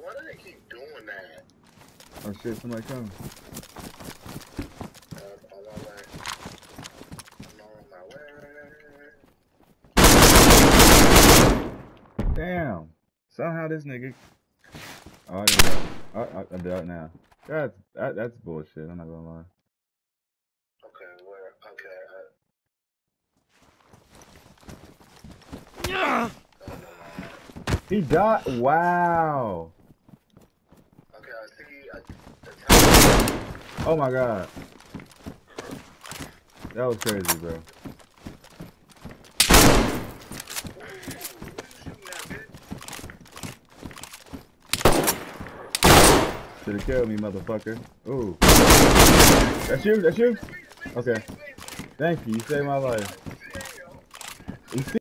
why do they keep doing that? Oh shit, somebody coming. On my way. I'm on my way. Damn. Somehow this nigga. Oh, I didn't know. I do it now. That's bullshit. I'm not gonna lie. Okay, where? Okay. He died. Wow. Okay, I see. Oh my god. That was crazy, bro. Should've killed me, motherfucker. Ooh. That's you? That's you? Okay. Thank you. You saved my life. You see